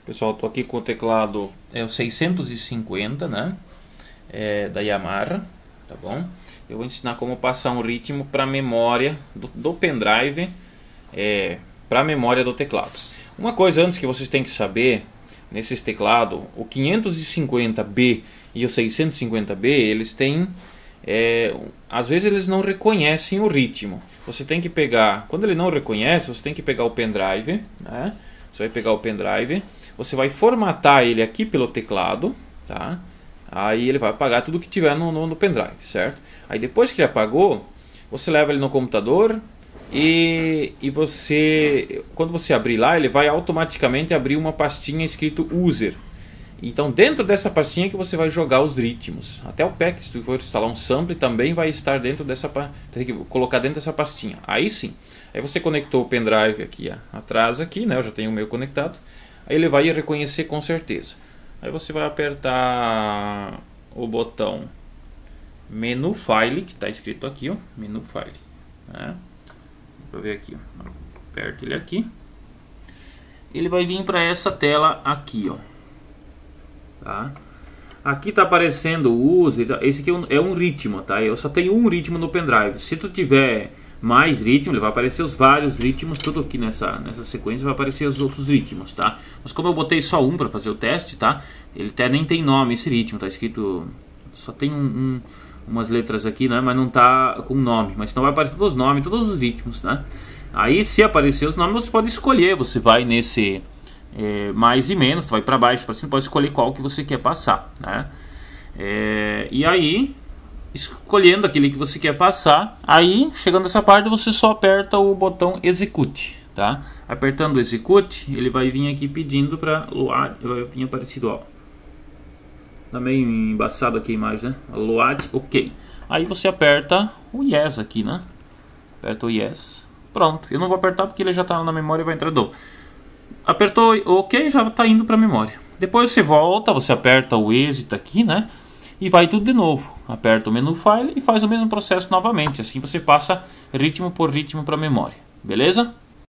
Pessoal, estou aqui com o teclado o 650, né? Da Yamaha, tá bom? Eu vou ensinar como passar um ritmo para a memória do pendrive, para a memória do teclado. Uma coisa antes que vocês têm que saber, nesses teclados, o 550B e o 650B, eles têm... às vezes eles não reconhecem o ritmo. Você tem que pegar, quando ele não reconhece, você tem que pegar o pendrive, né? Você vai pegar o pendrive, você vai formatar ele aqui pelo teclado, tá? Aí ele vai apagar tudo que tiver no pendrive, certo? Aí depois que ele apagou, você leva ele no computador e você, quando você abrir lá, ele vai automaticamente abrir uma pastinha escrito user. Então dentro dessa pastinha que você vai jogar os ritmos. Até o pack, se tu for instalar um sample, também vai estar dentro dessa, tem que colocar dentro dessa pastinha. Aí sim, aí você conectou o pendrive aqui atrás aqui, né? Eu já tenho o meu conectado. Aí ele vai reconhecer com certeza. Aí você vai apertar o botão menu file, que está escrito aqui, ó, menu file, né? Vou ver aqui, ó. Aperta ele aqui. Ele vai vir para essa tela aqui, ó. Tá? Aqui tá aparecendo o uso. Esse aqui é um ritmo, tá? Eu só tenho um ritmo no pendrive. Se tu tiver mais ritmo, ele vai aparecer os vários ritmos, tudo aqui nessa sequência vai aparecer os outros ritmos, tá? Mas como eu botei só um para fazer o teste, tá? Ele até nem tem nome esse ritmo, tá escrito, só tem umas letras aqui, né? Mas não tá com nome, mas senão vai aparecer todos os nomes, todos os ritmos, né? Aí se aparecer os nomes, você pode escolher, você vai nesse mais e menos, tu vai para baixo, para cima, pode escolher qual que você quer passar, né? E aí, escolhendo aquele que você quer passar, aí chegando nessa parte você só aperta o botão execute, tá? Apertando o execute, ele vai vir aqui pedindo para load, vai vir aparecido, ó. Tá meio embaçado aqui a imagem, né? Load, ok. Aí você aperta o yes aqui, né? Aperta o yes. Pronto, eu não vou apertar porque ele já está na memória e vai entrar do. Apertou ok, já está indo para a memória. Depois você volta, você aperta o exit aqui, né? E vai tudo de novo. Aperta o menu file e faz o mesmo processo novamente. Assim você passa ritmo por ritmo para a memória. Beleza?